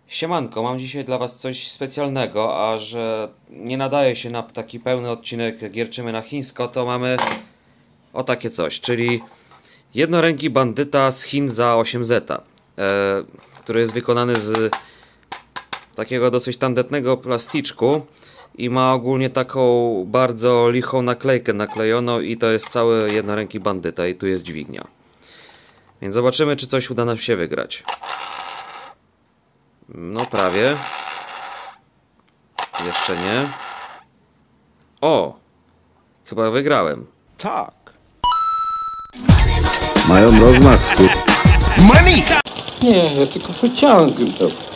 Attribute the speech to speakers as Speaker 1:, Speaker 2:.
Speaker 1: Siemanko, mam dzisiaj dla was coś specjalnego, a że nie nadaje się na taki pełny odcinek Gierczymy na chińsko, to mamy o takie coś, czyli jednoręki bandyta z Chin za 8Z, który jest wykonany z takiego dosyć tandetnego plasticzku i ma ogólnie taką bardzo lichą naklejkę naklejoną i to jest cały jednoręki bandyta i tu jest dźwignia. Więc zobaczymy, czy coś uda nam się wygrać. No prawie. Jeszcze nie. O! Chyba wygrałem.
Speaker 2: Tak.
Speaker 3: Mają rozmach,
Speaker 2: Money! Nie, ja tylko pociągiem to.